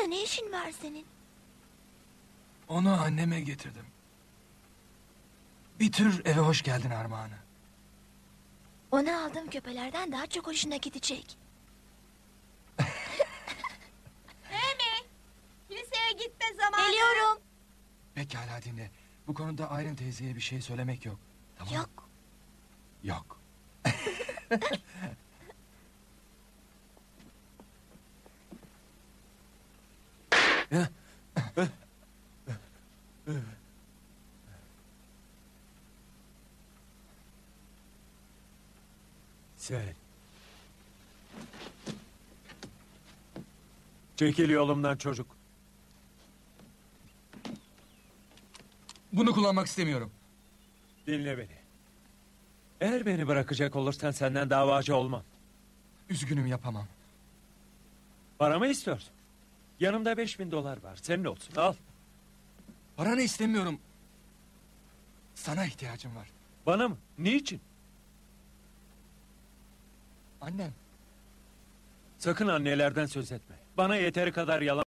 Burada ne işin var senin? Onu anneme getirdim. Bir tür eve hoş geldin armağanı. Onu aldığım köpelerden daha çok hoşuna gidecek. Amy, kiliseye gitme zamanı. Geliyorum. Pekala dinle. Bu konuda Aylin teyzeye bir şey söylemek yok. Tamam mı? Yok. Yok. Sen. Çekil yolumdan çocuk. Bunu kullanmak istemiyorum. Dinle beni. Eğer beni bırakacak olursan senden davacı olmam. Üzgünüm, yapamam. Paramı istiyorsun. Yanımda $5000 var. Senin olsun. Al. Paranı istemiyorum. Sana ihtiyacım var. Bana mı? Niçin? Annem. Sakın annelerden söz etme. Bana yeteri kadar yalan